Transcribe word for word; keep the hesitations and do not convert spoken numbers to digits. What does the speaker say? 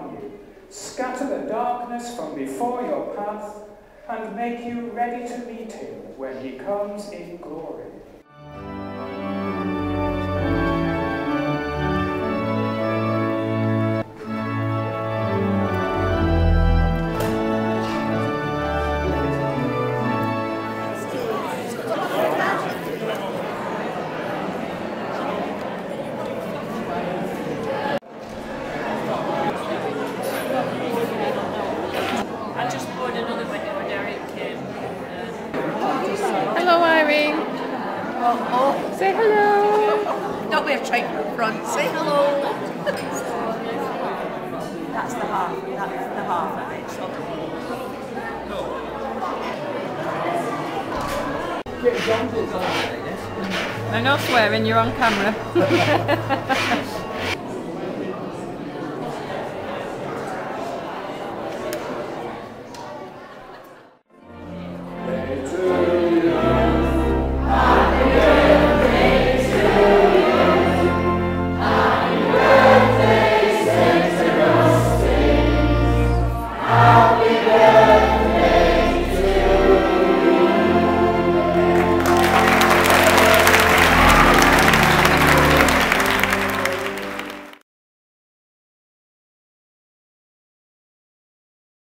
upon you, scatter the darkness from before your path, and make you ready to meet him when he comes in glory. Oh, say hello. Don't we have trade in front? Say hello. That's the half. That's the half of it. So. No, no swearing. You're on camera. Later.